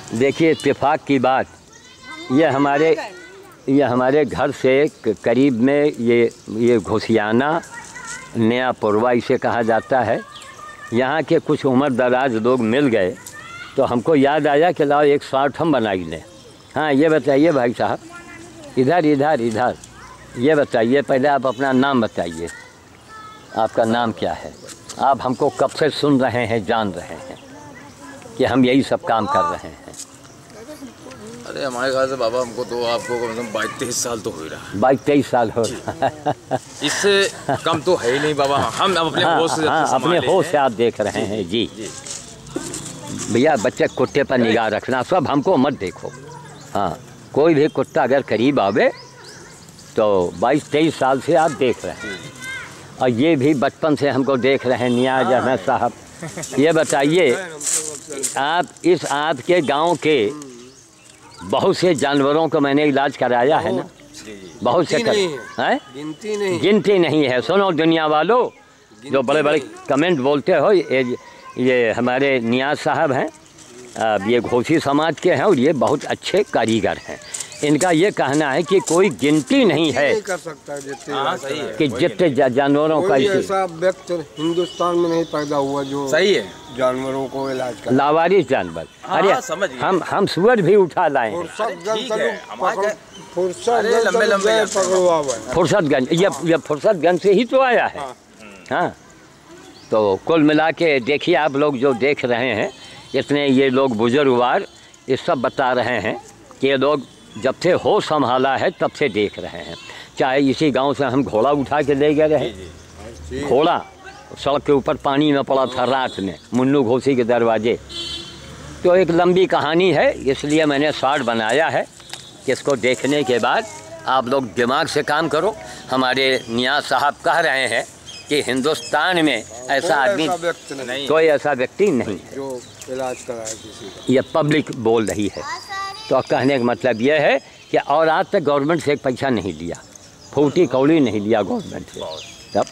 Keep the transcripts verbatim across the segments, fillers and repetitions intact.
देखिए इत्तेफाक की बात, ये हमारे ये हमारे घर से करीब में ये ये घोसियाना नया पुरवा इसे कहा जाता है। यहाँ के कुछ उम्र दराज लोग मिल गए तो हमको याद आया कि लाओ एक शॉर्ट हम बनाई लें। हाँ, ये बताइए भाई साहब, इधर इधर इधर ये बताइए, पहले आप अपना नाम बताइए। आपका नाम क्या है? आप हमको कब से सुन रहे हैं, जान रहे हैं कि हम यही सब काम कर रहे हैं? अरे हमारे ख्याल से बाबा हमको तो आपको कम से कम बाईस तेईस साल तो हो रहा है। बाईस तेईस साल हो रहा है। इससे कम तो है ही नहीं बाबा। हम अपने हाँ, होश से हाँ, अपने होश से आप देख रहे हैं जी। भैया बच्चे कुत्ते पर निगाह रखना, सब हमको मत देखो। हाँ, कोई भी कुत्ता अगर करीब आवे तो बाईस तेईस साल से आप देख रहे हैं, और ये भी बचपन से हमको देख रहे हैं नियाज अहमद साहब। ये बताइए, आप इस आपके गांव के बहुत से जानवरों को मैंने इलाज कराया है ना, बहुत से कर, है गिनती नहीं गिनती नहीं है। सुनो दुनिया वालों, जो बड़े बड़े कमेंट बोलते हो, ये ये हमारे नियाज साहब हैं, ये घोसी समाज के हैं और ये बहुत अच्छे कारीगर हैं। इनका ये कहना है कि कोई गिनती नहीं है, नहीं कर सकता जितने हाँ, सही है। कि जितने जानवरों का ऐसा व्यक्ति हिंदुस्तान में नहीं पैदा हुआ जो सही है जानवरों को इलाज कर। लावारिस जानवर। हाँ, अरे समझ गए। हम हम सुअर भी उठा लाए हैं। फुर्सतगंज, ये ये फुर्सतगंज से ही तो आया है। हाँ, तो कुल मिला के देखिए, आप लोग जो देख रहे हैं, इतने ये लोग बुजुर्गवार ये सब बता रहे हैं कि ये लोग जब से होश संभाला है तब से देख रहे हैं। चाहे इसी गांव से हम घोड़ा उठा के ले गए रहे, घोड़ा सड़क के ऊपर पानी में पड़ा था रात में, मुन्नू घोसी के दरवाजे। तो एक लंबी कहानी है, इसलिए मैंने शॉर्ट बनाया है कि इसको देखने के बाद आप लोग दिमाग से काम करो। हमारे नियाज साहब कह रहे हैं कि हिंदुस्तान में ऐसा आदमी नहीं, कोई ऐसा व्यक्ति नहीं है जो इलाज कराए किसी का। ये पब्लिक बोल रही है। तो कहने का मतलब यह है कि और आज तक गवर्नमेंट से एक पैसा नहीं लिया, फूटी कौड़ी नहीं लिया गवर्नमेंट से तब।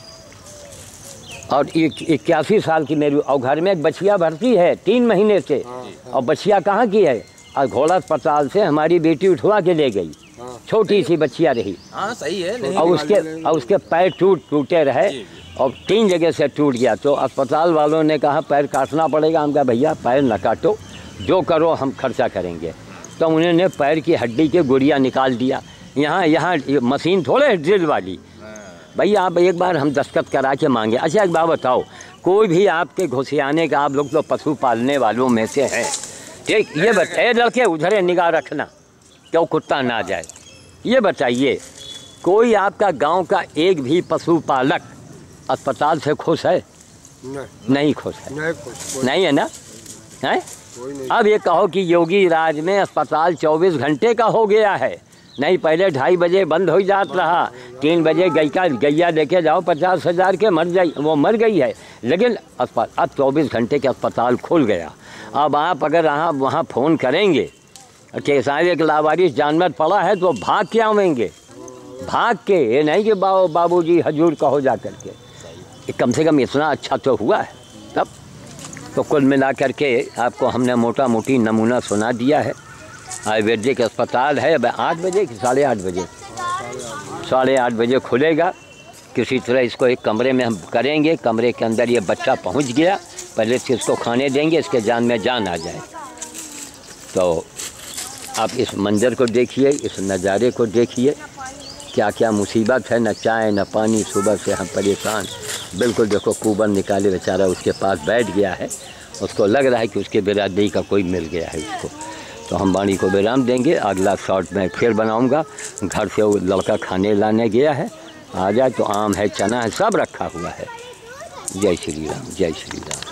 और इक्यासी साल की मेरी, और घर में एक बछिया भर्ती है तीन महीने से, और बछिया कहाँ की है, और घोड़ा अस्पताल से हमारी बेटी उठवा के ले गई, छोटी सी बच्चिया रही। हाँ, सही है। नहीं, और उसके और उसके पैर टूट टूटे रहे और तीन जगह से टूट गया। तो अस्पताल वालों ने कहा पैर काटना पड़ेगा। हम कहा भैया पैर न काटो, जो करो हम खर्चा करेंगे। तो उन्होंने पैर की हड्डी के गुड़िया निकाल दिया। यहाँ यहाँ मशीन थोड़े ड्रिल वाली, भैया आप एक बार हम दस्तखत करा के मांगे। अच्छा एक बात बताओ, कोई भी आपके घुसियाने का, आप लोग तो पशु पालने वालों में से हैं, ठीक, ये बताइए लड़के उधर निगाह रखना क्यों कुत्ता ना जाए। ये बताइए, कोई आपका गांव का एक भी पशुपालक अस्पताल से खुश है? नहीं, नहीं खुश है, नहीं खुश, नहीं है ना, है? नहीं। अब ये कहो कि योगी राज में अस्पताल चौबीस घंटे का हो गया है। नहीं, पहले ढाई बजे बंद हो जाता रहा, तीन बजे गई का गैया लेके जाओ पचास हज़ार के मर जाई, वो मर गई है। लेकिन अस्पताल अब चौबीस घंटे के अस्पताल खुल गया। अब आप अगर आप वहाँ फ़ोन करेंगे कि साहब एक लावारिस जानवर पड़ा है, तो भाग के आवेंगे, भाग के। ये नहीं कि बाबू बाबूजी हजूर कहो जा करके। कम से कम इतना अच्छा तो हुआ है तब। तो कुल मिला करके आपको हमने मोटा मोटी नमूना सुना दिया है। आयुर्वेदिक अस्पताल है, अब आठ बजे कि साढ़े आठ बजे साढ़े आठ बजे खुलेगा। किसी तरह इसको एक कमरे में हम करेंगे, कमरे के अंदर ये बच्चा पहुंच गया, पहले से इसको खाने देंगे, इसके जान में जान आ जाए। तो आप इस मंजर को देखिए, इस नज़ारे को देखिए, क्या क्या मुसीबत है, न चाय न पानी, सुबह से हम परेशान। बिल्कुल देखो कुबन निकाले बेचारा उसके पास बैठ गया है, उसको लग रहा है कि उसके बिरादरी का कोई मिल गया है उसको। तो हम वाणी को विराम देंगे, अगला शॉट में फिर बनाऊंगा। घर से वो लड़का खाने लाने गया है, आ जाए तो आम है, चना है, सब रखा हुआ है। जय श्री राम, जय श्री राम।